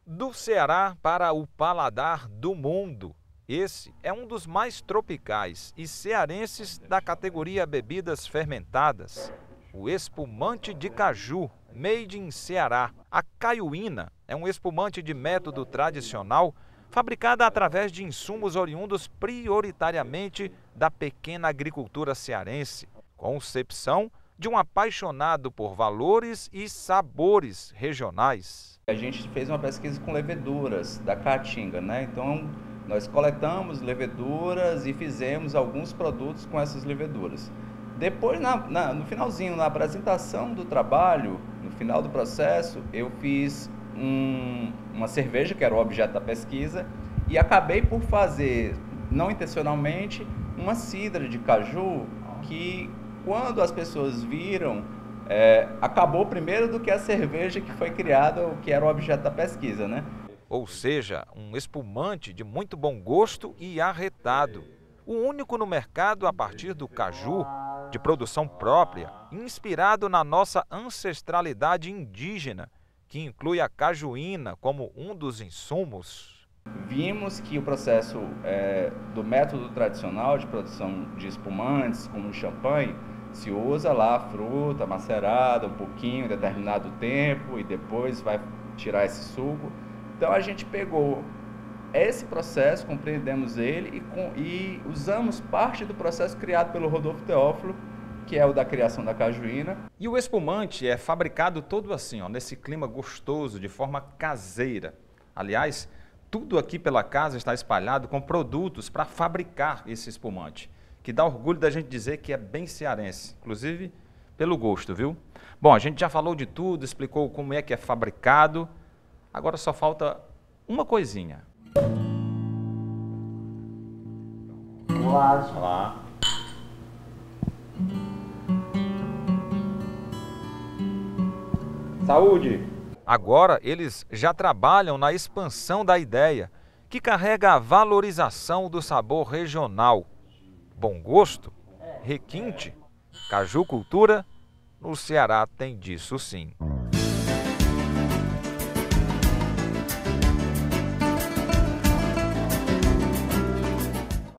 Do Ceará para o paladar do mundo. Esse é um dos mais tropicais e cearenses da categoria bebidas fermentadas. O espumante de caju, made in Ceará. A caiuína é um espumante de método tradicional, fabricada através de insumos oriundos prioritariamente da pequena agricultura cearense. Concepção de um apaixonado por valores e sabores regionais. A gente fez uma pesquisa com leveduras da Caatinga, né? Então, nós coletamos leveduras e fizemos alguns produtos com essas leveduras. Depois, no finalzinho, na apresentação do trabalho, no final do processo, eu fiz uma cerveja, que era o objeto da pesquisa, e acabei por fazer, não intencionalmente, uma cidra de caju que, quando as pessoas viram, acabou primeiro do que a cerveja que foi criada, que era o objeto da pesquisa, né? Ou seja, um espumante de muito bom gosto e arretado. O único no mercado a partir do caju, de produção própria, inspirado na nossa ancestralidade indígena, que inclui a cajuína como um dos insumos. Vimos que o processo do método tradicional de produção de espumantes, como o champanhe, se usa lá a fruta macerada um pouquinho, em determinado tempo, e depois vai tirar esse suco. Então a gente pegou esse processo, compreendemos ele e usamos parte do processo criado pelo Rodolfo Teófilo, que é o da criação da cajuína. E o espumante é fabricado todo assim, nesse clima gostoso, de forma caseira. Aliás, tudo aqui pela casa está espalhado com produtos para fabricar esse espumante, que dá orgulho da gente dizer que é bem cearense, inclusive pelo gosto, viu? Bom, a gente já falou de tudo, explicou como é que é fabricado, agora só falta uma coisinha. Olá. Saúde! Agora eles já trabalham na expansão da ideia, que carrega a valorização do sabor regional. Bom gosto, requinte, caju cultura, no Ceará tem disso sim.